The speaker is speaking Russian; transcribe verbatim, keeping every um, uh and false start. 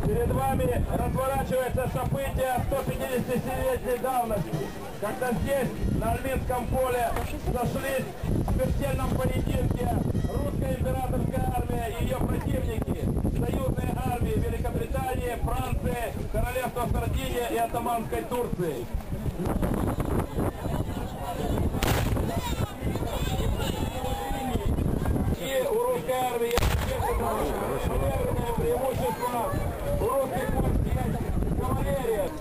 Перед вами разворачивается событие сто пятидесятилетней давности, когда здесь, на Альминском поле, сошлись в смертельном поединке русская императорская армия и ее противники, союзные армии Великобритании, Франции, Королевства Сардиния и Оттоманской Турции. И у русской армии есть военное преимущество. У русских войск есть кавалерия.